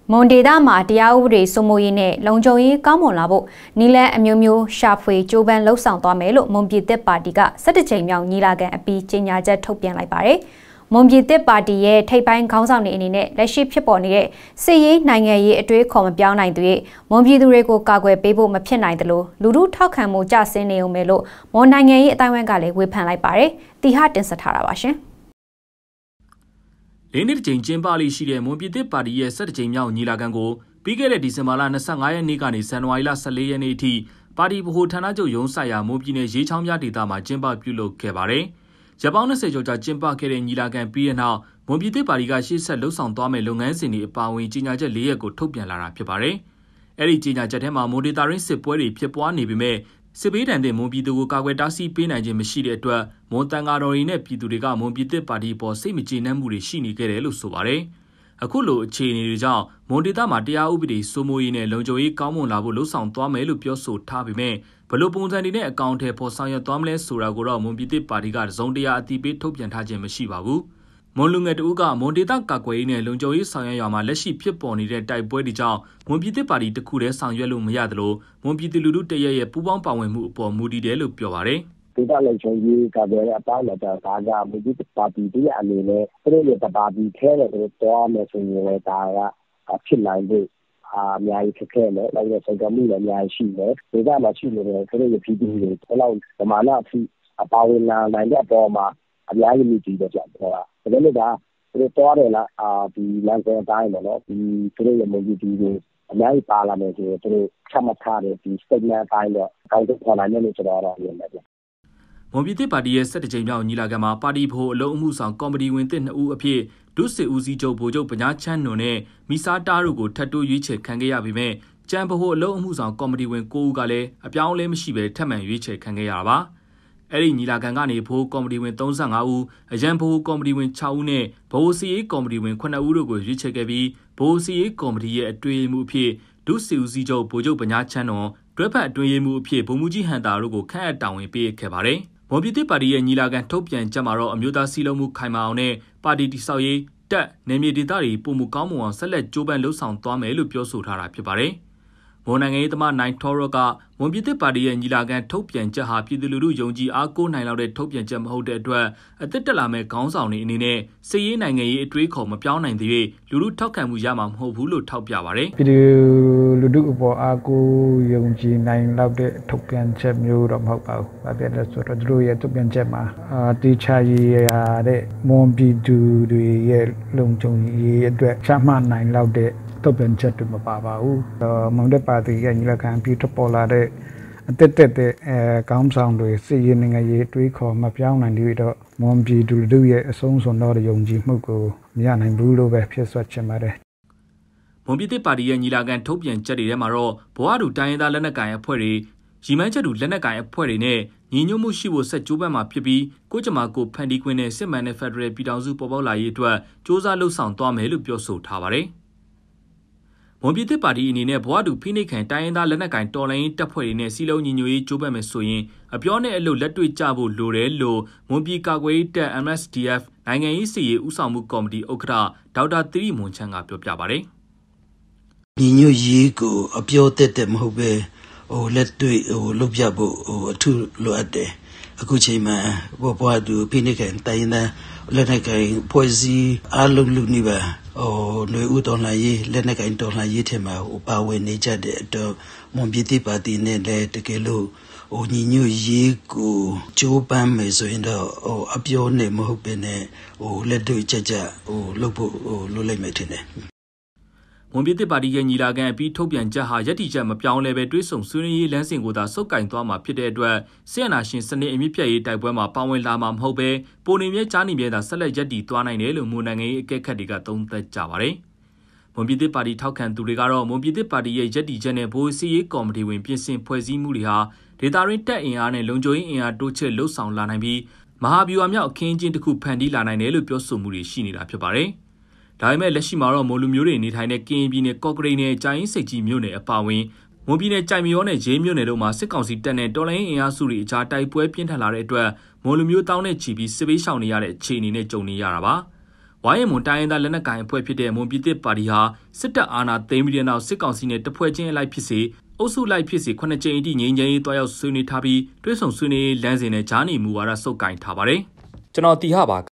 မွန်ဒေတာမှာတရားဥပဒေစိုးမိုးရေးနဲ့လုံခြုံရေးကောင်းမွန်လာဖို့နီလန်အမျိုးမျိုးရှာဖွေကြိုးပမ်းလှုပ်ဆောင်သွားမယ်လို့မွန်ပြည်သစ်ပါတီက17ကြိမ်မြောက်ညီလာခံအပြီးကြေညာချက်ထုတ်ပြန်လိုက်ပါတယ်။မွန်ပြည်သစ်ပါတီရဲ့ထိပ်ပိုင်းခေါင်းဆောင်တွေအနေနဲ့လက်ရှိဖြစ်ပေါ်နေတဲ့စစ်ရေးနိုင်ငံရေးအတွေးခေါ်မပြောင်းနိုင်သေးမွန်ပြည်သူတွေကိုကာကွယ်ပေးဖို့မဖြစ်နိုင်သလိုလူထုထောက်ခံမှုကျဆင်းနေုံပဲလို့မွန်နိုင်ငံရေးအတိုင်းအဝန်ကလည်းဝေဖန်လိုက်ပါတယ်။တီဟာတင်ဆက်ထားတာပါရှင်။လေးနှစ်ကြိမ်ကျင်းပလိရှိတဲ့မွန်ပြည်သစ်ပါတီရဲ့17ကြိမ်မြောက်ညီလာခံကိုပြီးခဲ့တဲ့ဒီဇင်ဘာလ25ရက်နေ့ကနေဇန်နဝါရီလ14ရက်နေ့အထိပါတီဗဟိုဌာနချုပ်ရုံးဆိုင်ရာမွန်ပြည်နယ်ရေးချောင်းပြဒေသမှာကျင်းပပြုလုပ်ခဲ့ပါတယ်။ရက်ပေါင်း20ကျော်ကြာကျင်းပခဲ့တဲ့ညီလာခံပြီးတဲ့နောက်မွန်ပြည်သစ်ပါတီကရှေ့ဆက်လှုပ်ဆောင်သွားမယ့်လုပ်ငန်းစဉ်တွေအပါအဝင်ကြီးညာချက်၄ရက်ကိုထုတ်ပြန်လာတာဖြစ်ပါတယ်။အဲ့ဒီကြီးညာချက်ထဲမှာမွန်ဒေတာရင်းစစ်ပွဲတွေဖြစ်ပွားနေပေမဲ့စစ်ဘေးဒဏ်တဲ့မွန်ပြည်သူကိုကာကွယ်တားဆီးပေးနိုင်ခြင်းမရှိတဲ့အတွက်မွန်တန်ဃာတော်တွေနဲ့ပြည်သူတွေကမွန်ပြည်သစ်ပါတီပေါ်စိတ်မကျေနပ်မှုတွေရှိနေခဲ့တယ်လို့ဆိုပါတယ်။အခုလိုအခြေအနေတွေကြောင့်မွန်ဒေတာမှာတရားဥပဒေစိုးမိုးရေးနဲ့လုံခြုံရေးကောင်းမွန်လာဖို့လှုံ့ဆော်သွားမယ်လို့ပြောဆိုထားပေမဲ့ဘလို့ပုံစံတွေနဲ့အကောင့်ထဲပေါ်ဆောင်ရွက်သွားမလဲဆိုတာကိုတော့မွန်ပြည်သစ်ပါတီကတစုံတရာအတိပေးထုတ်ပြန်ထားခြင်းမရှိပါဘူး။မွန်လူငယ်တို့ကမွန်ဒေတာကာကွယ်ရေးနဲ့လုံခြုံရေးဆောင်ရွက်ရမှာလက်ရှိဖြစ်ပေါ်နေတဲ့တိုက်ပွဲတွေကြောင့်မွန်ပြည်သစ်ပါတီတစ်ခုတည်းဆောင်ရွက်လို့မရသလိုမွန်ပြည်သူလူထုတရက်ရဲ့ပူးပေါင်းပါဝင်မှုအပေါ်မူတည်တယ်လို့ပြောပါတယ်။ဒေတာလုံခြုံရေးကာကွယ်တဲ့အပိုင်းမှာဒါကမွန်ပြည်သစ်ပါတီတည်းအနေနဲ့သူတို့ရဲ့ပါတီထဲတဲ့သူတို့တောင်းမယ်ဆိုရင်လည်းဒါကဖြစ်နိုင်ဖို့အများကြီးဖြစ်ခဲ့တယ်။နောက်ပြီးစံကမှုလည်းအများကြီးရှိတယ်။ဒေတာမှာရှိနေတဲ့သူတို့ရဲ့ပြည်သူတွေဘယ်လောက်ဓမ္မနာအဖြစ်အပါဝင်လာနိုင်တဲ့အပေါ်မှာအများကြီးမြည်တည်တယ်ကြတော့ဒါလည်းသူတို့တောတယ်လားဒီလမ်းစဉ်အတိုင်းပေါ့နော်ဒီသူတို့ရဲ့မွန်ပြည်သူတွေအများကြီးပါလာမယ်ဆိုတော့သူတို့ချမှတ်ထားတဲ့ဒီ statement အတိုင်းတော့အကောင့်ပေါ်လာနေလို့ကျွန်တော်တော့မြင်တယ်မွန်ပြည်သစ်ပါတီရဲ့17ကြိမ်မြောက်ညီလာခံမှာပါတီဖို့အလုံးအမှုဆောင်ကော်မတီဝင်တစ်2ဦးအဖြစ်ဒုစစ်ဦးစီးချုပ်ဗိုလ်ချုပ်ပညာချမ်းနွန်နဲ့မိစားတားတို့ကိုထပ်တိုးရွေးချယ်ခံခဲ့ရပေမဲ့ကျန်ဖို့အလုံးအမှုဆောင်ကော်မတီဝင်9ဦးကလည်းအပြောင်းအလဲမရှိဘဲထပ်မံရွေးချယ်ခံခဲ့ရတာပါအဲ့ဒီညီလာခံကနေဘိုးကော်မတီဝင်35ဦးအရန်ဘိုးကော်မတီဝင်6ဦးနဲ့ဘိုးစီရေးကော်မတီဝင်9ဦးတို့ကိုရွေးချယ်ခဲ့ပြီးဘိုးစီရေးကော်မတီရဲ့အတွင်းမှုအဖြစ်ဒုစစ်ဦးစီးချုပ်ဗိုလ်ချုပ်ပညာချမ်းနွန်တွဲဖက်အတွင်းမှုအဖြစ်ဗိုလ်မှူးကြီးဟန်တာတို့ကိုခန့်အပ်တာဝန်ပေးခဲ့ပါတယ်မွန်ပြည်သစ်ပါတီရဲ့ညီလာခံထုတ်ပြန်ချက်မှာတော့အမျိုးသားစည်းလုံးမှုခိုင်မာအောင်နဲ့ပါတီတည်ဆောက်ရေးတက်နယ်မြေဒေသတွေပုံမကောင်းမွန်အောင်ဆက်လက်ကြိုးပမ်းလှုပ်ဆောင်သွားမယ်လို့ပြောဆိုထားတာဖြစ်ပါတယ်။မွန်နိုင်ငံရေးသမားနိုင်ထော်ရော့ကမွန်ပြည်သစ်ပါတီရဲ့ညီလာခံထုတ်ပြန်ချက်ဟာပြည်သူလူထုယုံကြည်အားကိုးနိုင်လောက်တဲ့ထုတ်ပြန်ချက်မဟုတ်တဲ့အတွက်အသက်တက်လာမဲ့ခေါင်းဆောင်တွေအနေနဲ့စစ်ရေးနိုင်ငံရေးအတွေးခေါ်မပြောင်းနိုင်သေး၍လူထုထောက်ခံမှုရမှာမဟုတ်ဘူးလို့ထောက်ပြပါတယ်။ပြည်သူလူထုအပေါ်အားကိုးယုံကြည်နိုင်လောက်တဲ့ထုတ်ပြန်ချက်မျိုးတော့မဟုတ်ပါဘူး။ဘာဖြစ်လဲဆိုတော့သူတို့ရဲ့ထုတ်ပြန်ချက်မှာတေချာရေးရတဲ့မွန်ပြည်သူတွေရဲ့လုံခြုံရေးအတွက်ချမှတ်နိုင်လောက်တဲ့ထုတ်ပြန်ချက်တွေမပါပါဘူး။မွန်ပြည်ပါတီကညီလာခံပြီးထွက်ပေါ်လာတဲ့အတက်တဲ့ခေါင်းဆောင်တွေစစ်ရေးနိုင်ငံရေးတွေးခေါ်မပြောင်းနိုင်သေးတော့မွန်ပြည်သူလူထုရဲ့အဆုံးစွန်တော့ယုံကြည်မှုကိုမရနိုင်ဘူးလို့ပဲဖြစ်ဆွတ်ချင်ပါတယ်။မွန်ပြည်သစ်ပါတီရဲ့ညီလာခံထုတ်ပြန်ချက်တွေထဲမှာတော့ဘဝတူတိုင်းရင်းသားလက်နက်ကိုင်အဖွဲ့တွေရီမန်းချက်တူလက်နက်ကိုင်အဖွဲ့တွေနဲ့ညီညွတ်မှုရှိဖို့ဆက်ကြိုးပမ်းမှာဖြစ်ပြီးကိုကြမာကိုဖန်တီးခွင့်နဲ့စစ်မှန်တဲ့ဖက်ဒရယ်ပြည်ထောင်စုပေါ်ပေါက်လာရေးအတွက်စ조사လှုပ်ဆောင်သွားမယ်လို့ပြောဆိုထားပါတယ်။မွန်ပြည်သစ်ပါတီအနေနဲ့ဘဝတူဖိနှိပ်ခံတိုင်းရင်းသားလက်နက်ကိုင်တော်လှန်ရေးတပ်ဖွဲ့တွေနဲ့စီလုံးညီညွတ်ရေးကြိုးပမ်းမယ်ဆိုရင်အပြောနဲ့အလို့လက်တွေ့ကြဖို့လိုတယ်လို့မွန်ပြည်ကာကွယ်ရေးတပ် MSDF နိုင်ငံရေးစီရေးဦးဆောင်မှုကော်မတီဥက္ကဋ္ဌဒေါက်တာသီရိမွန်ချန်းကပြောပြပါတယ်။ညီညွတ်ရေးကိုအပြောတဲ့မဟုတ်ပဲလက်တွေ့လုပ်ပြဖို့အထူးလိုအပ်တယ်။အခုချိန်မှာဘဝတူဖိနှိပ်ခံတိုင်းရင်းသားလက်နက်ကိုင်ဖွဲ့စည်းအားလုံးလူနေပါຫນွေဦးတော်လှန်ရေးလက်နက်ကိုင်တော်လှန်ရေးထဲမှာပါဝင်နေကြတဲ့အတွက်မွန်ပြည်သစ်ပါတီနဲ့လည်းတကယ်လို့ညီညွတ်ရေးကိုကြိုးပမ်းမယ်ဆိုရင်တော့အပြောနဲ့မဟုတ်ဘဲနဲ့လက်တွေ့ကြလုပ်ဖို့လုပ်လိုက်မယ်ထင်တယ်မွန်ပြည်သစ်ပါတီရဲ့ညီလာခံအပြီးထုတ်ပြန်ချက်ဟာယက်တီချက်မပြောင်းလဲပဲတွေးဆုံဆွေးနွေးရေးလမ်းစဉ်ကိုသာစုပ်ကိုင်သွားမှာဖြစ်တဲ့အတွက်ဆီယနာရှင်စနစ်အမြင့်ပြည့်ရေးတိုက်ပွဲမှာပါဝင်လာမှာမဟုတ်ပဲပုံနေမြဲကြားနေမြဲသာဆက်လက်ယက်တီသွားနိုင်တယ်လို့မွန်နိုင်ငံရေးအကဲခတ်တွေကသုံးသပ်ကြပါတယ်။မွန်ပြည်သစ်ပါတီထောက်ခံသူတွေကတော့မွန်ပြည်သစ်ပါတီရဲ့ယက်တီချက်နဲ့ဗိုလ်စီရေးကော်မတီဝင်ပြင်ဆင်ဖွဲ့စည်းမှုတွေဟာဒေတာရင်းတက်အင်အားနဲ့လုံခြုံရေးအင်အားတိုးချဲ့လှုပ်ဆောင်လာနိုင်ပြီးမဟာဗျူဟာမြောက်အခင်းအကျင်းတစ်ခုဖန်တီးလာနိုင်တယ်လို့ပြောဆိုမှုတွေရှိနေတာဖြစ်ပါတယ်။ဒါပေမဲ့လက်ရှိမှာတော့မွန်လူမျိုးတွေနေထိုင်တဲ့ကရင်ပြည်နယ်ကော့ကရိတ်နဲ့ကြာရင်စိတ်ကြီးမြို့နယ်အပါအဝင်မွန်ပြည်နယ်ကြိုင်မရောနဲ့ရေးမြို့နယ်တို့မှာစစ်ကောင်စီတပ်နဲ့တော်လိုင်းအင်အားစုတွေအကြားတိုက်ပွဲပြင်းထန်လာတဲ့အတွက်မွန်လူမျိုးတောင်းနဲ့ချီပြီးစစ်ဘေးရှောင်နေရတဲ့အခြေအနေနဲ့ကြုံနေရတာပါ။ဝိုင်းမွန်တိုင်းရင်းသားလက်နက်ကိုင်အဖွဲ့ဖြစ်တဲ့မွန်ပြည်သစ်ပါတီဟာစစ်တပ်အာဏာသိမ်းပြီးတဲ့နောက်စစ်ကောင်စီနဲ့တဖွဲ့ချင်းအလိုက်ဖြစ်စေအုပ်စုလိုက်ဖြစ်စေ9ကြိမ်အထိငြိမ်းချမ်းရေးတွားရောက်ဆွေးနွေးထားပြီးတွဲဆုံဆွေးနွေးလမ်းစဉ်နဲ့ဂျားနီမူဝါဒစုပ်ကိုင်ထားပါတယ်ကျွန်တော်တီဟပါ